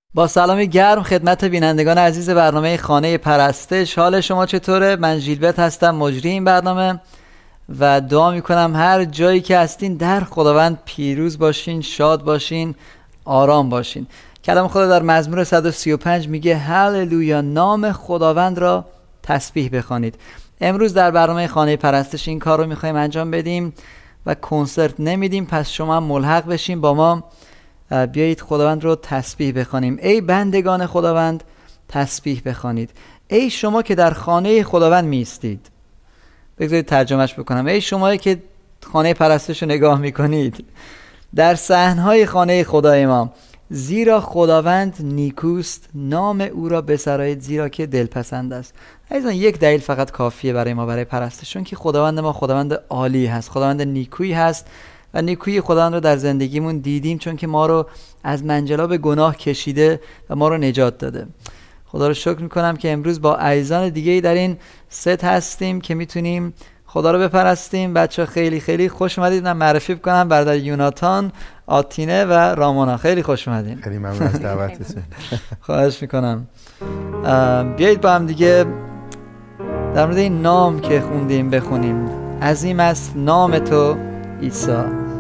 با سلامی گرم خدمت بینندگان عزیز برنامه خانه پرستش. حال شما چطوره؟ من ژیلبرت هستم، مجری این برنامه، و دعا میکنم هر جایی که هستین در خداوند پیروز باشین، شاد باشین، آرام باشین. کلام خدا در مزمور 135 میگه هللویا، نام خداوند را تسبیح بخوانید. امروز در برنامه خانه پرستش این کار رو میخوایم انجام بدیم و کنسرت نمیدیم، پس شما هم ملحق بشین با ما. بیایید خداوند رو تسبیح بخوانیم. ای بندگان خداوند تسبیح بخوانید. ای شما که در خانه خداوند میستید. بگذارید ترجمهش بکنم. ای شما که خانه پرستش رو نگاه میکنید در صحنهای خانه خدای ما، زیرا خداوند نیکوست، نام او را بسرایید زیرا که دلپسند است. عزیزان، یک دلیل فقط کافیه برای ما برای پرستش، چون که خداوند ما خداوند عالی هست، خداوند نیکویی هست و نیکویی خداوند رو در زندگیمون دیدیم، چون که ما رو از منجلاب گناه کشیده و ما رو نجات داده. خدا رو شکر میکنم که امروز با عزیزان دیگه‌ای در این ست هستیم که میتونیم خدا رو بپرستیم. بچه خیلی خیلی خوش اومدید. من معرفی بکنم، برادر یوناتان، آتینه و رامونا، خیلی خوش اومدین. خیلی ممنون از دعوتتون. خواهش میکنم. بیایید با هم دیگه در مورد این نام که خوندیم بخونیم. عظیم است نام تو عیسی،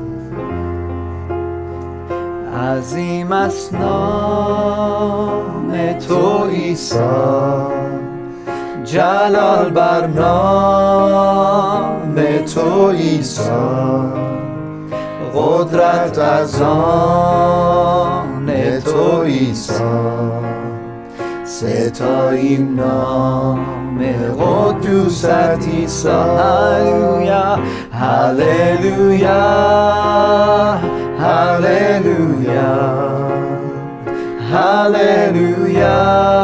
عظیم است نام تو عیسی، جلال بر نام تو عیسی، قدرت از آن تو عیسی، ستاییم نام قدوست عیسی. هللویا هللویا هللویا هللویا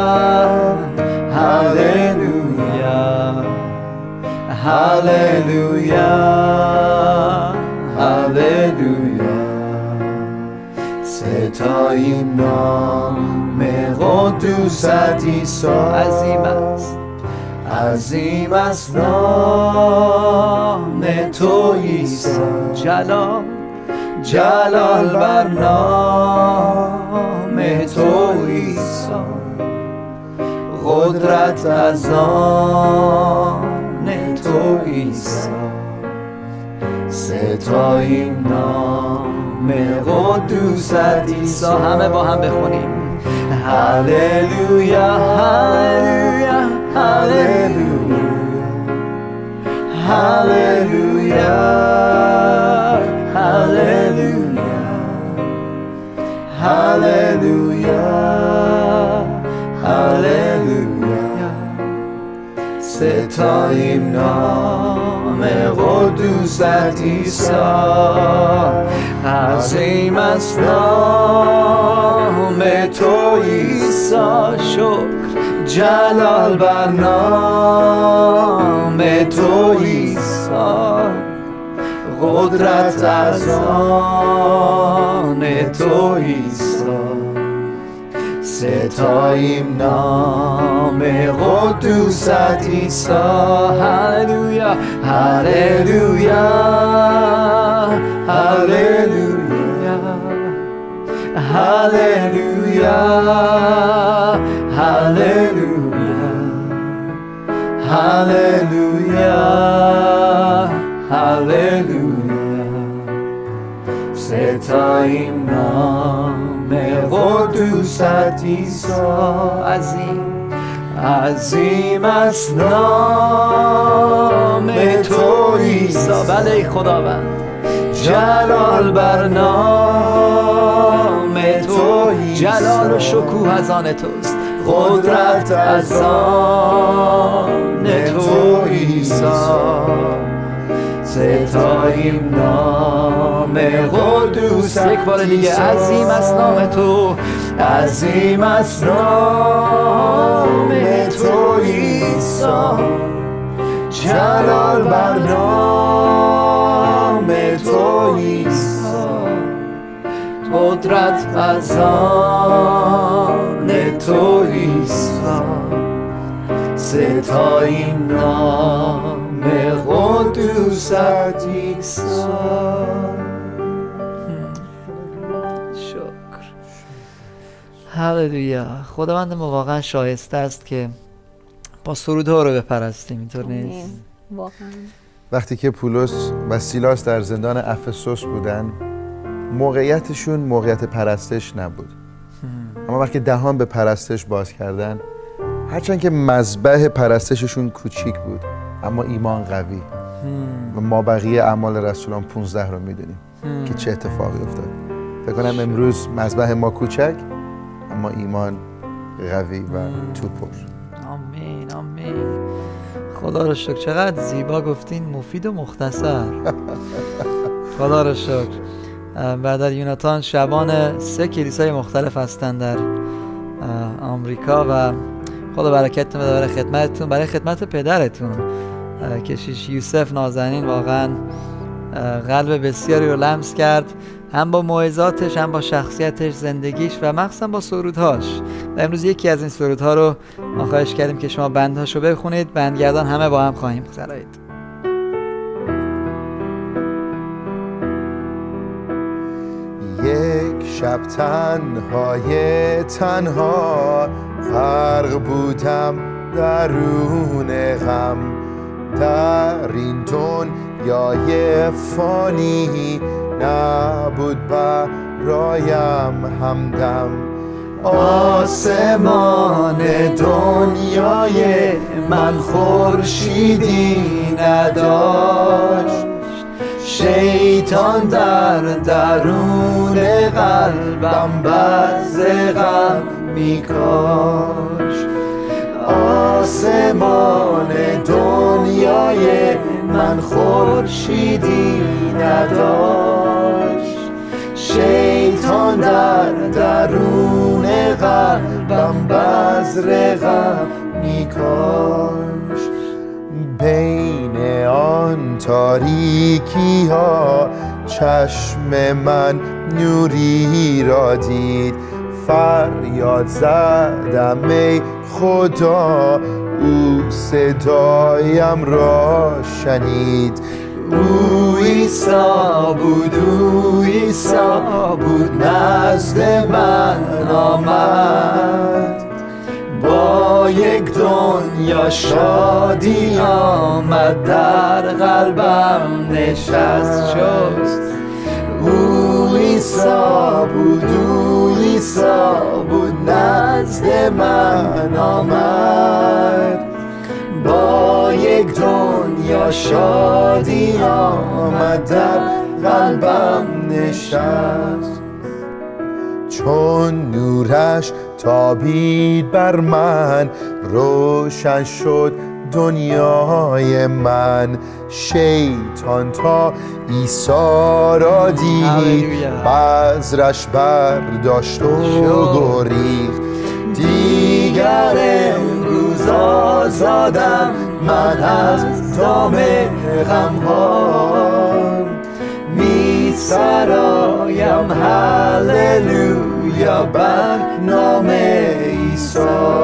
هللویا هللویا هللویا، ستاییم نام قدوست عیسی. عظیم است، عظیم است نام تو عیسی، جلال جلال بر نام تو عیسی، قدرت از آن تو عیسی، ستاییم نام قدوست عیسی. همه با هم بخونیم هللویا هللویا هللویا هللویا هللویا هللویا هللویا، ستاییم نام قدوست عیسی. عظیم است نام تو عیسی، شکر جلال بر نام تو عیسی، قدرت از آن تو عیسی، ستاییم نام قدوست عیسی. هللویا هللویا هللویا هللویا هللویا هللویا هللویا، ستاییم نام قدوست عیسی. عظیم عظیم است نام تو عیسی. بله خداوند، جلال بر نام تو عیسی، جلال و شکوه از آن توست، قدرت از آن تو عیسی، ستاییم نام قدوست. یک بار دیگه عظیم است نام تو، عظیم است نام تو عیسی، جلال بر نام تو عیسی، قدرت از آن تو عیسی، ستاییم نام قدوست عیسی. شکر. هللویا. خداوند ما واقعا شایسته است که با سرودها رو بپرستیم، اینطور نیست؟ واقعا. وقتی که پولس و سیلاس در زندان افسوس بودن، موقعیتشون موقعیت پرستش نبود، اما وقتی دهان به پرستش باز کردن، هرچند که مذبح پرستششون کوچیک بود اما ایمان قوی. و ما بقیه اعمال رسولان 15 رو میدونیم که چه اتفاقی افتاد. فکر کنم امروز مذبح ما کوچک اما ایمان قوی و توپر. آمین آمین. خدا رو شکر. چقدر زیبا گفتین، مفید و مختصر. خدا رو شکر. برادر یوناتان شبان 3 کلیسای مختلف هستن در آمریکا و خدا برکت بده برای خدمتتون، برای خدمت پدرتون کشیش یوسف نازنین. واقعا قلب بسیاری رو لمس کرد، هم با موعظاتش، هم با شخصیتش، زندگیش و مخصوصا با سرودهاش. و امروز یکی از این سرودها رو ما خواهش کردیم که شما بندهاشو بخونید. بندگردان همه با هم خواهیم سرایید. یک شب تنها غرق بودم درون غم، در این دنیای فانی نبود برایم همدم. آسمان دنیای من خورشیدی نداشت، شیطان در درون قلبم بز غم میکاشت. آسمان دنیای من خورشیدی نداشت، شیطان در درون قلبم بذر غم میکاشت. بین آن تاریکی ها چشم من نوری را دید، فریاد زدم ای خدا، او صدایم را شنید. او عیسی بود نزد من آمد، با یک دنیا شادی آمد در قلبم نشست شد. او عیسی بود نزد من آمد، با یک دنیا شادی آمد در قلبم نشست. چون نورش تابید بر من، روشن شد دنیای من. شیطان تا عیسی را دید، بذرش برداشت و گریخت. دیگر امروز آزادم من از دام غم‌ها، می سرایم هللویا بر نام عیسی.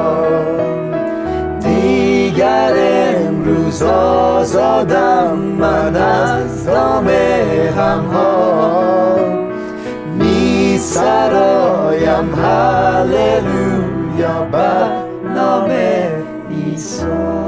دیگر امروز آزادم من از دام غم‌ها، می سرایم هللویا بر نام عیسی.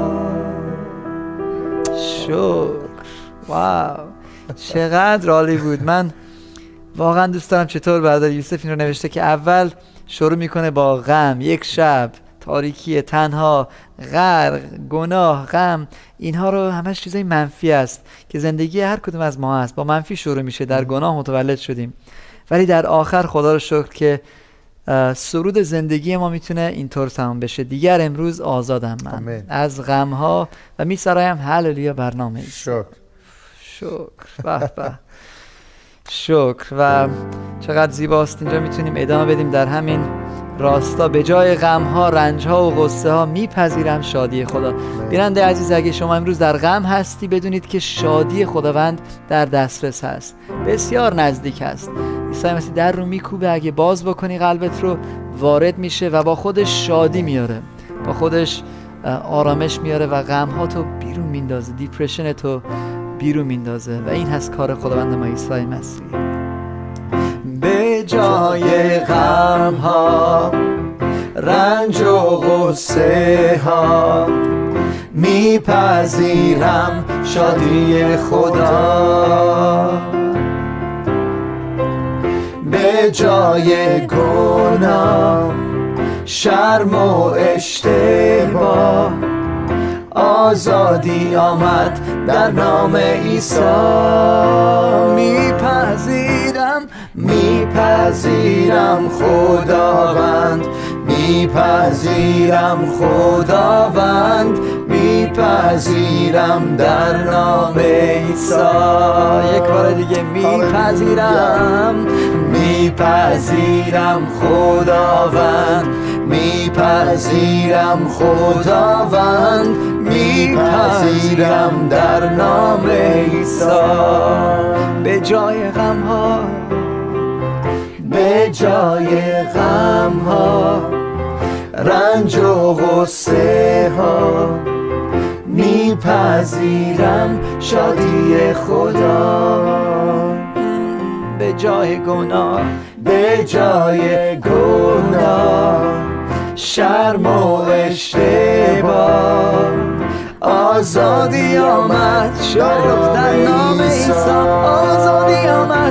شکر. واو، چقدر عالی بود. من واقعا دوست دارم چطور برادر یوسف این رو نوشته که اول شروع میکنه با غم، یک شب تاریکی، تنها، غرق، گناه، غم. اینها رو همش چیزای منفی است که زندگی هر کدوم از ما هست. با منفی شروع میشه، در گناه متولد شدیم، ولی در آخر خدا رو شکر که سرود زندگی ما میتونه اینطور تمام بشه. دیگر امروز آزادم من آمین. از غمها و میسرایم هللویا برنامه. شکر. به به. شکر. و چقدر زیباست. اینجا میتونیم ادامه بدیم در همین راستا. به جای غمها، رنجها و غصه ها میپذیرم شادی خدا. بیننده عزیز، اگه شما امروز در غم هستی، بدونید که شادی خداوند در دسترس هست، بسیار نزدیک هست. عیسی مسیح در رو میکوبه، اگه باز بکنی قلبت رو، وارد میشه و با خودش شادی میاره، با خودش آرامش میاره و غمها تو بیرون میندازه، دیپرشن تو بیرون میندازه. و این هست کار خداوند ما عیسی مسیح. به جای غمها، رنج و غصه ها، میپذیرم شادی خدا. به جای گناه، شرم و اشتباه، آزادی آمد در نام عیسی. میپذیرم خداوند، میپذیرم خداوند، میپذیرم در نام عیسی. یک بار دیگه میپذیرم خداوند، میپذیرم خداوند، میپذیرم در نام عیسی. به جای غم ها، به جای غم ها، رنج و غصه ها، میپذیرم شادی خدا. به جای گناه، به جای گناه، شرم و اشتباه، آزادی آمد در نام عیسی. آزادی آمد.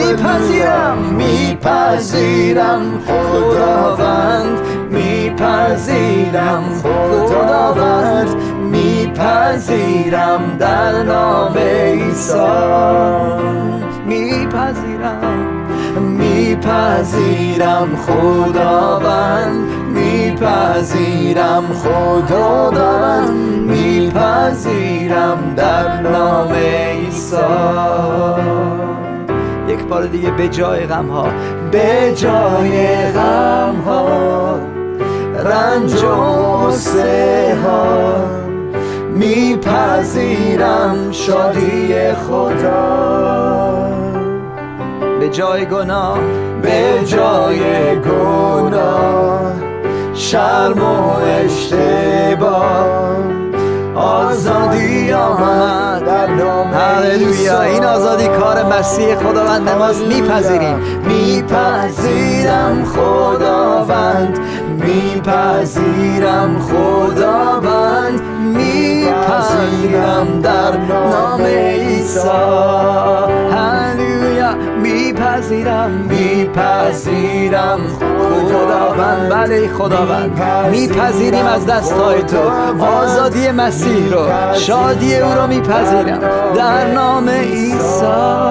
میپذیرم خداوند، میپذیرم خداوند، میپذیرم در نام عیسی. میپذیرم خداوند، میپذیرم خداوند، میپذیرم در نام عیسی. یک بار دیگه به جای غم ها، به جای غم ها، رنج و غصه ها، میپذیرم شادی خدا. به جای گناه، به جای گناه، شرم و اشتباه، آزادی آمد در نام عیسی. این آزادی کار مسیح خداوند ماست. میپذیرم خداوند، میپذیرم خداوند، میپذیرم در نام عیسی. هللویا. میپذیرم خداوند. بله خداوند، میپذیریم از دستهای تو آزادی مسیح رو، شادی او رو میپذیرم در نام عیسی.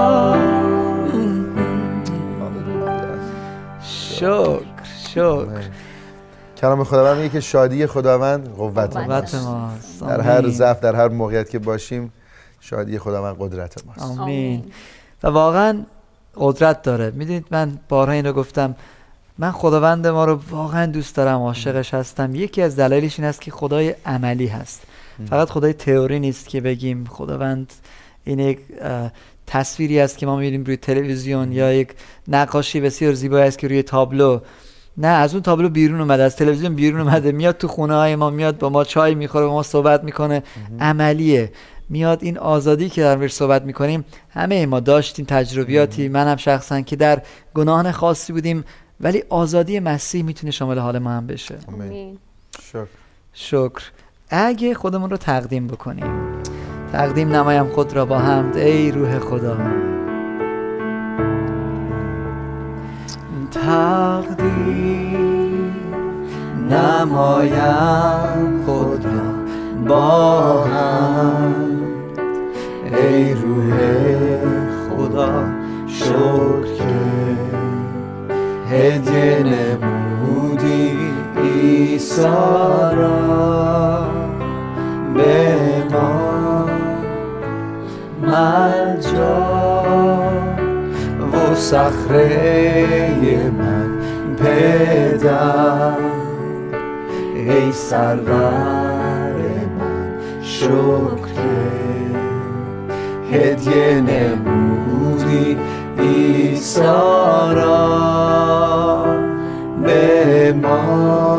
شکر. کلام خداوند میگه که شادی خداوند قوت ماست. در هر ضعف، در هر موقعیت که باشیم، شادی خداوند قدرت ماست. آمین. و واقعا قدرت داره. میدونید من بارها این رو گفتم، من خداوند ما رو واقعا دوست دارم، عاشقش هستم. یکی از دلایلش این است که خدای عملی هست. فقط خدای تئوری نیست که بگیم خداوند این یک تصویری است که ما می‌بینیم روی تلویزیون یا یک نقاشی بسیار زیبایی است که روی تابلو. نه، از اون تابلو بیرون اومده، از تلویزیون بیرون اومده، میاد تو خونه های ما، میاد با ما چای میخوره، با ما صحبت میکنه. عملیه. میاد این آزادی که در موردش صحبت میکنیم، همه ما داشتیم تجربیاتی، منم شخصا، که در گناهان خاصی بودیم، ولی آزادی مسیح میتونه شامل حال ما هم بشه. آمین. شکر. اگه خودمون رو تقدیم بکنیم، تقدیم نمایم خود را با حمد ای روح خدا. تقدیم نمایم خود را با حمد ای روح خدا. شکر که هدیه نمودی عیسی را به ما، ملجا و صخره من پدر، ای سرور من. شکر که هدیه نمودی عیسی را به ما.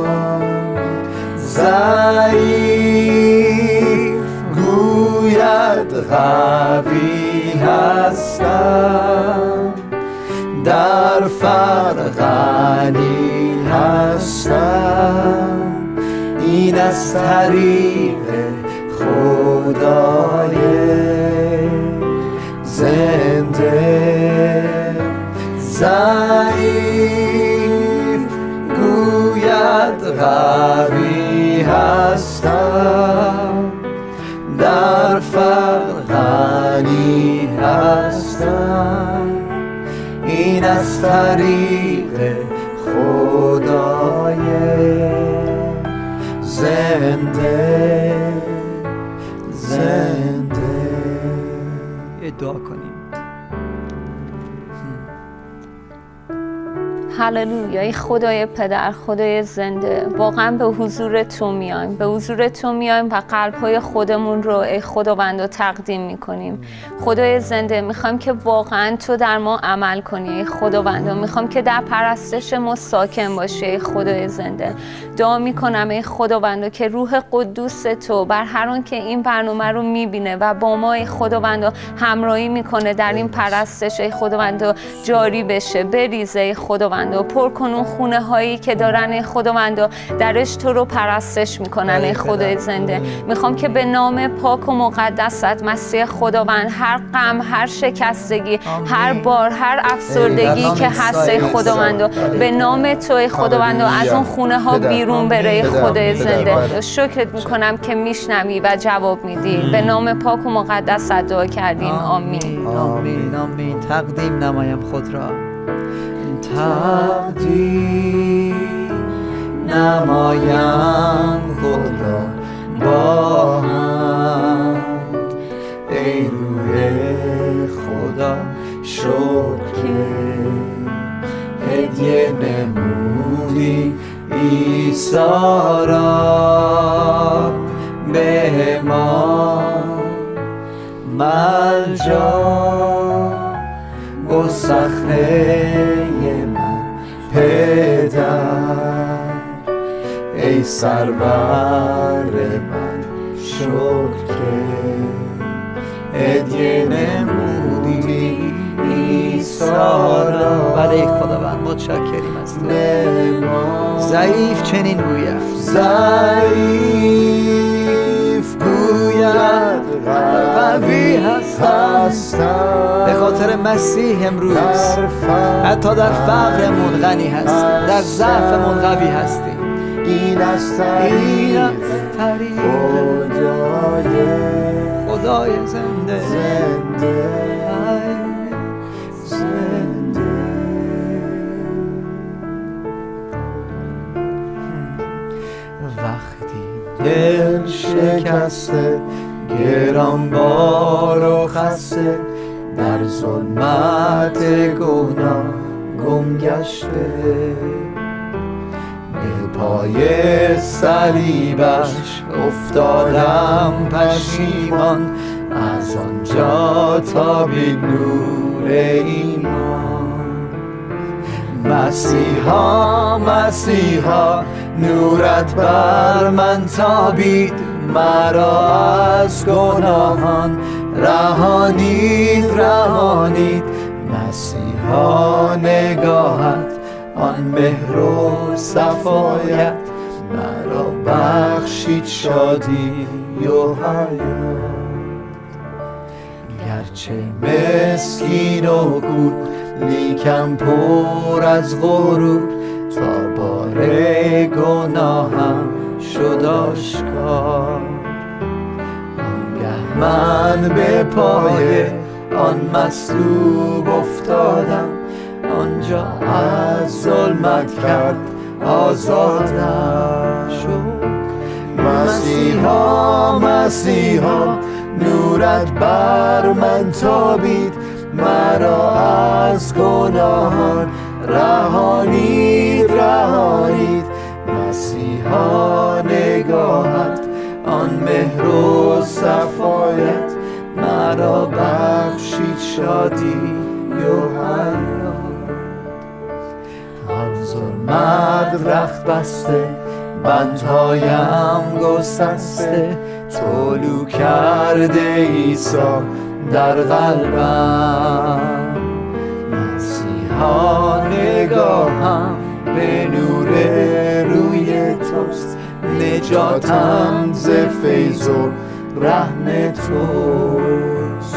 ضعیف گوید قوی هستم، در فرق غنی هستم. هستم، این از طریق خدای زنده. ضعیف گوید قوی هستم، در فقر غنی هستم، این از طریق خدای زنده. دعا کنیم. هللویا. ای خدای پدر، خدای زنده، واقعا به حضور تو میایم، به حضور تو میایم و قلب‌های خودمون رو ای خداوند رو تقدیم میکنیم. خدای زنده، میخوایم که واقعا تو در ما عمل کنی ای خداوند، میخوام که در پرستش ما ساکن باشی ای خدای زنده. دعا میکنم ای خداوند که روح قدوس تو بر هر آن که این برنامه رو میبینه و با ما ای خداوند همراهی میکنه در این پرستش ای خداوند جاری بشه، بریزه ای خداوند، پر کن اون خونه هایی که دارن ای خداوند درش تو رو پرستش میکنن ای خدای زنده. میخوام که به نام پاک و مقدست مسیح خداوند هر غم، هر شکستگی، هر بار، هر افسردگی که هست ای خداوند به نام تو ای خداوند از اون خونه ها بیرون بره ای خدای زنده. شکرت میکنم که میشنوی و جواب میدی. به نام پاک و مقدس دعا کردیم. آمین. آمین. آمین. تقدیم نمایم خود را، تقدیم نمایم خود را با هم، ای روح خدا شکر که هدیه نمودی عیسی را به ما، ملجا گستخنه من پدر، ای سرور من شکر که هدیه نمودی عیسی را. بله خداوند متشکریم از تو. ضعیف چنین گوید، ضعیف گوید قوی هستم، به خاطر مسیح امروز حتی در فقرمون غنی هست، در ضعفمون قوی هستی. این از طریق خدای زنده. وقتی دل شکسته، گرانبار و خسته، در ظلمت گناه گم گشته، به پای صلیبش افتادم پشیمان، از آنجا تا به نور ایمان. مسیحا مسیحا نورت بر من تابید، مرا از گناهان رهانید رهانید. مسیحا نگاهت آن مهر و صفایت، مرا بخشید شادی و حیات. گرچه مسکین و کور، لیکن پر از غرور، تا بار گناهم شد آشکار. آنگه من به پای آن مصلوب افتادم، آنجا از ظلمت کرد آزادم شد. مسیحا مسیحا نورت بر من تابید، مرا از گناهان رهانید رهانید. مسیحا نگاهت آن مهر و صفایت، مرا بخشید شادی و حیات. از ظلمت رخت بسته، بندهایم گسسته، طلوع کرده عیسی در قلبم. مسیحا نگاهم به نور نجاتم ز فیض و رحم توست.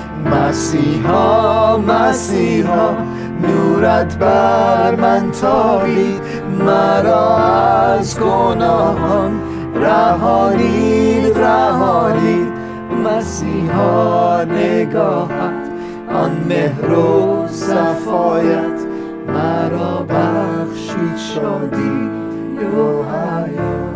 مسیحا مسیحا نورت بر من تابید، مرا از گناهان رهانید رهانید. مسیحا نگاهت آن مهر و صفایت، مرا بخشید شادی و حیات.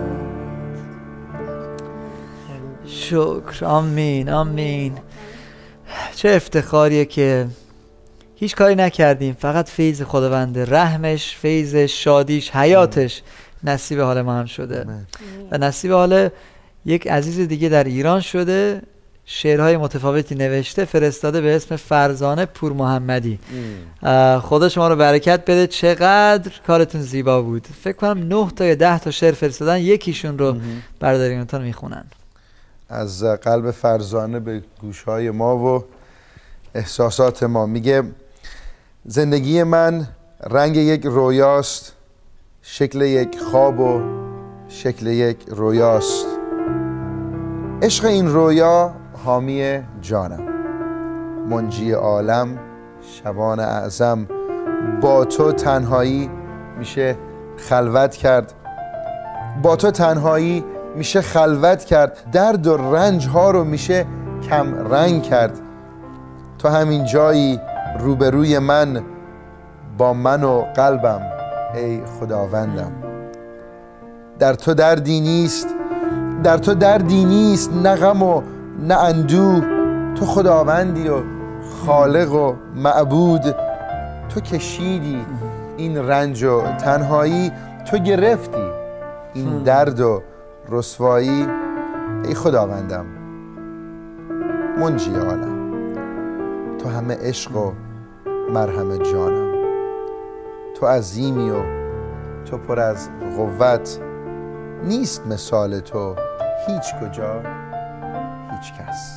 شکر. آمین آمین. چه افتخاریه که هیچ کاری نکردیم، فقط فیض خداونده، رحمش، فیضش، شادیش، حیاتش نصیب حال ما هم شده و نصیب حال یک عزیز دیگه در ایران شده. شعرهای متفاوتی نوشته، فرستاده به اسم فرزانه پور محمدی. خدا شما رو برکت بده. چقدر کارتون زیبا بود. فکر کنم 9 تا یا 10 تا شعر فرستادن، یکیشون رو برادرینتان میخونن. از قلب فرزانه به گوشهای ما و احساسات ما. میگه زندگی من رنگ یک رویاست، شکل یک خواب و شکل یک رویاست. عشق این رویا حامی جانم، منجی عالم شبان اعظم. با تو تنهایی میشه خلوت کرد، با تو تنهایی میشه خلوت کرد. درد و رنج ها رو میشه کم رنگ کرد. تو همین جایی روبروی من، با من و قلبم ای خداوندم. در تو دردی نیست، در تو دردی نیست، نه غم و نه اندوه. تو خداوندی و خالق و معبود. تو کشیدی این رنج و تنهایی، تو گرفتی این درد و رسوایی. ای خداوندم منجی عالم، تو همه عشق و مرهم جانم. تو عظیمی و تو پر از قوت، نیست مثال تو هیچ کجا هیچ کس.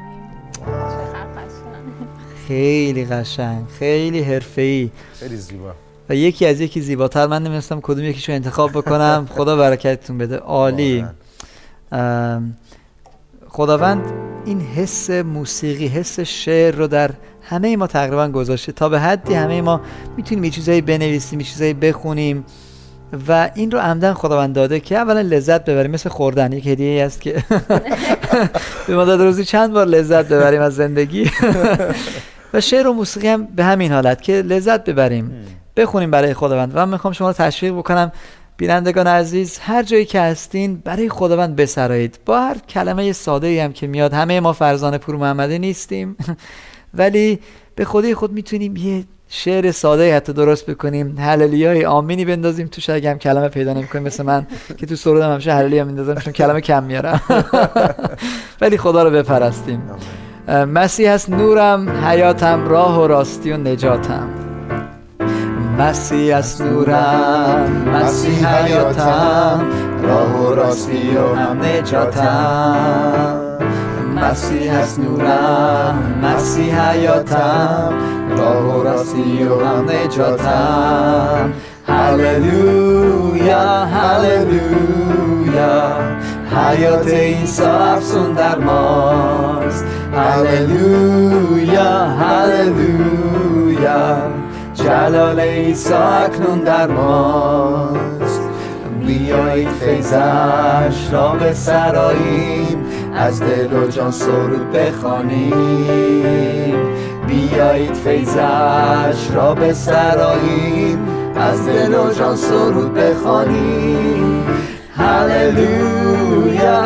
خیلی قشنگ، خیلی حرفه‌ای، خیلی زیبا و یکی زیباتر. من نمی‌دونستم کدوم یکیشو انتخاب بکنم. خدا برکتتون بده. عالی. خداوند این حس موسیقی، حس شعر رو در همه ما تقریبا گذاشته. تا به حدی همه ما میتونیم یه چیزایی بنویسیم، یه چیزایی بخونیم و این رو عمدن خداوند داده که اولا لذت ببریم. مثل خوردن، یک هدیه‌ای است که به ما داده روزی چند بار لذت ببریم از زندگی. و شعر و موسیقی هم به همین حالت که لذت ببریم، بخونیم برای خداوند. و من میخوام شما رو تشویق بکنم، بینندگان عزیز، هر جایی که هستین برای خداوند بسرایید. با هر کلمه ساده‌ای هم که میاد. همه ما فرزانه پور محمدی نیستیم ولی به خودی خود میتونیم یه شعر ساده حتی درست بکنیم، هللیای آمینی بندازیم توش اگه هم کلمه پیدا نمی‌کنیم، مثل من که تو سرودم همیشه هللویا میندازم چون کلمه کم میارم. ولی خدا رو بپرستیم. مسیح است نورم، حیاتم، راه و راستی و نجاتم. مسیح است نورم، مسیح حیاتم، راه و راستی و هم نجاتم. مسیح است نورم، مسیح حیاتم، راه و راستی و هم نجاتم. هللویا هللویا، حیات عیسی افزون در ماست. هللویا هللویا، جلال عیسی اکنون در ماست. بیایید فیضش را بسراییم، از دل و جان سرود بخوانیم. بیایید فیضش را بسراییم، از دل و جان سرود بخوانیم. هللویا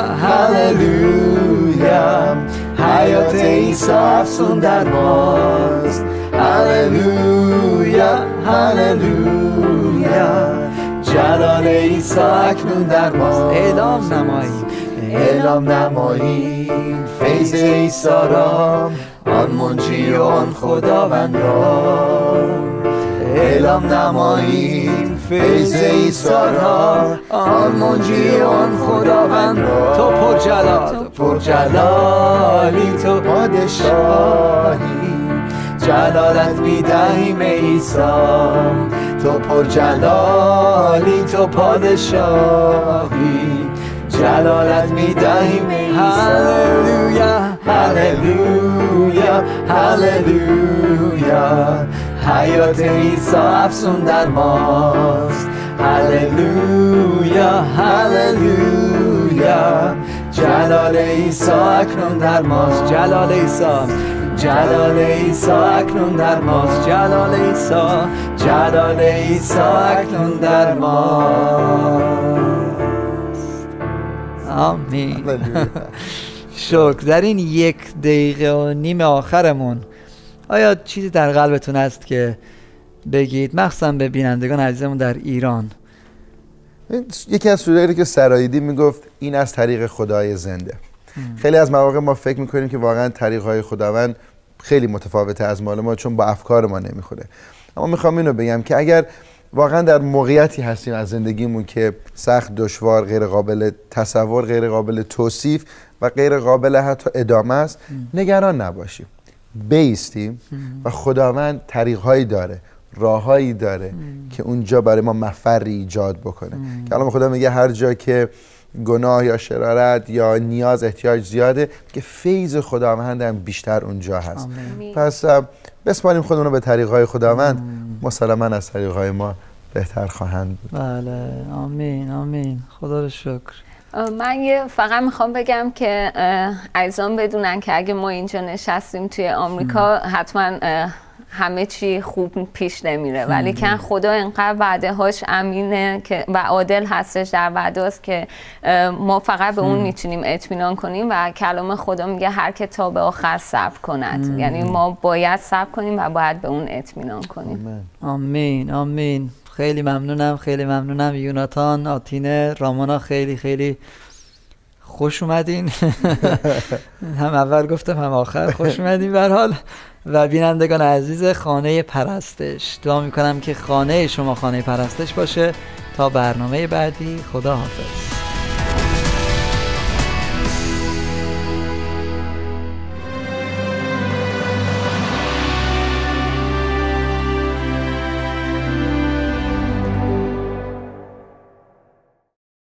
هللویا، حیات عیسی افزون در ماست. هللویا هللویا، جلال عیسی اکنون در ماست. اعلام نماییم، اعلام نماییم فیض عیسی را، آن منجی و آن خداوند را. اعلام نماییم فیض عیسی را، آن منجی و آن خداوند را. تو پرجلال، تو پرجلالی، تو پادشاهی، جلالت میدهیم عیسی. تو پرجلالی، تو پادشاهی، جلالت میدهیم هللویا هللویا هللویا حیات عیسی افسون در ماست هللویا هللویا جلال عیسی اکنون در ماست جلال عیسی جلال عیسی اکنون در ماست جلال عیسی جلال عیسی اکنون در ماست آمین شکر. در این 1.5 دقیقه آخرمون آیا چیزی در قلبتون هست که بگید، مخصوصا به بینندگان عزیزمون در ایران؟ یکی از سوره که سراییدی میگفت این از طریق خدای زنده. خیلی از مواقع ما فکر میکنیم که واقعا طریقهای خداوند خیلی متفاوته از مال ما، چون با افکار ما نمیخوره. اما میخوام اینو بگم که اگر واقعا در موقعیتی هستیم از زندگیمون که سخت، دشوار، غیر قابل تصور، غیر قابل توصیف و غیر قابل حتی ادامه است، نگران نباشیم، بایستیم و خداوند طریقهایی داره، راههایی داره که اونجا برای ما مفری ایجاد بکنه. که الان خدا میگه هر جا که گناه یا شرارت یا نیاز، احتیاج زیاده، که فیض خداوند هم بیشتر اونجا هست. پس بسپاریم خودمون رو به طریقهای خداوند، مسلماً از طریقهای ما بهتر خواهند بود. بله آمین آمین. خدا رو شکر. من فقط میخوام بگم که عزیزان بدونن که اگه ما اینجا نشستیم توی آمریکا حتما همه چی خوب پیش نمیره، ولی که خدا اینقدر وعده هاش امینه که و عادل هستش در وعده هاست که ما فقط به اون میتونیم اطمینان کنیم و کلام خدا میگه هر که تا به آخر صبر کند. یعنی ما باید صبر کنیم و باید به اون اطمینان کنیم. آمین آمین. خیلی ممنونم یوناتان، آتینه، رامانا، خیلی خیلی خوش اومدین. هم اول گفتم هم آخر خوش اومدین. به هر حال و بینندگان عزیز خانه پرستش، دعا میکنم که خانه شما خانه پرستش باشه. تا برنامه بعدی، خدا حافظ.